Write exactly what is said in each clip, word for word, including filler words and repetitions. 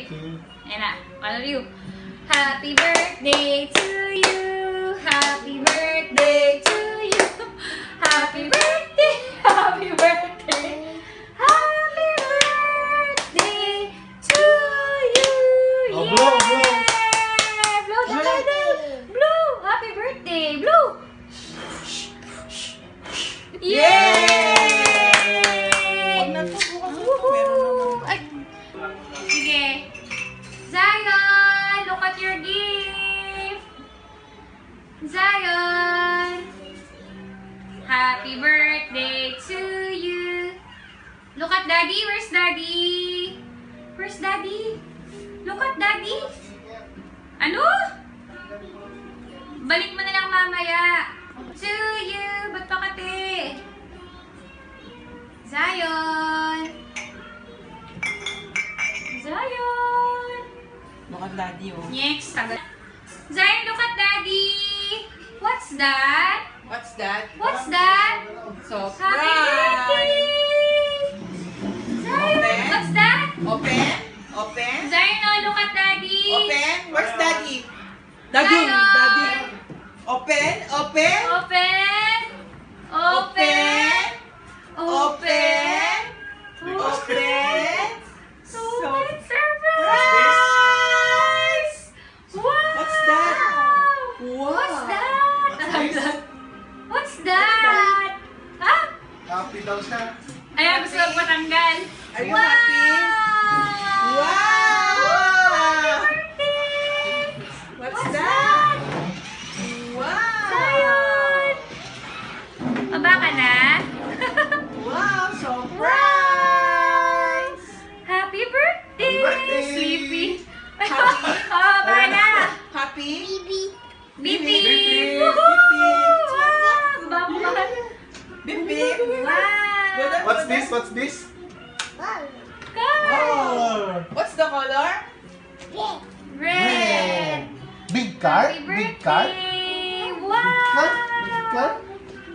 birthday. Ayan na. One of you. Happy birthday to you. Happy birthday to you. Happy birthday. Happy birthday. Happy birthday to you. Oh, blow, blow. Blow the candle. Blow. Happy birthday. Blow. Yay! Huwag na ito. Bukas ito. Meron naman. Ay. Sige. Zion, look at your gift. Zion. Happy birthday to you. Look at Daddy. Where's Daddy? Where's Daddy? Look at Daddy. Ano? Balik mo na lang mamaya. To you. Ba't pa kate? Zion. Zion. Look at Daddy, oh. Next. Zion, look at Daddy. What's that? What's that? What's that? Surprise! Happy birthday! Zion, Open. what's that? Open. Open. Zion, oh, look at Daddy. Open. Where's Daddy? Daddy. Zion. Daddy. Open. Open. Open. Open. Open. Open. Open. So, So- it's surprise! Wow! What's that? Wow. What's that? What's this? What's that? Ha? Happy daw siya. Ayaw, gusto ko patanggal. Are you Wow! happy? Wow! Happy birthday! What's, What's that? Wow! Zion! Baba ka na? Wow! Surprise! Happy birthday! Happy birthday! Happy. Sleepy. Oh, baba na! Happy? Bibi! Bibi! Woohoo! Wow! Baba! Bip bip! Wow! What's this? What's this? Color! Oh! What's the color? Red! Big car? Happy Big car? birthday! Big car? Big car? Wow!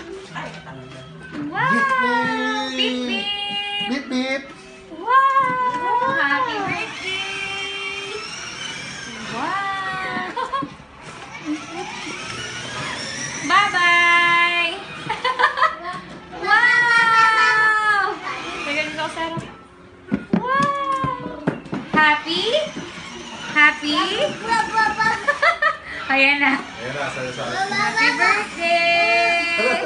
Wow! Beep, Beep beep. beep! Beep beep. Wow! Happy birthday! Wow! Bye-bye! Wow! Teka, dito ako, Sarah. Wow! Happy? Happy? Ayan na. Ayan na, sayo sa Happy birthday!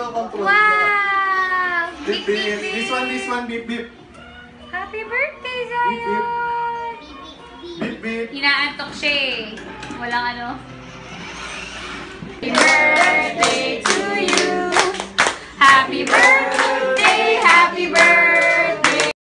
Wow! Beep beep. This one, this one, beep beep. Happy birthday, Zion! Beep beep. Inaantok siya eh. Walang ano. Happy birthday to you. Happy birthday.